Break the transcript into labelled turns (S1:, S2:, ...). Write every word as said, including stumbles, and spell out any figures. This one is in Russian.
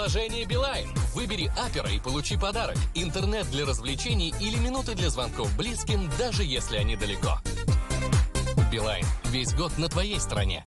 S1: Приложение Билайн. Выбери Апера и получи подарок. Интернет для развлечений или минуты для звонков близким, даже если они далеко. Билайн. Весь год на твоей стороне.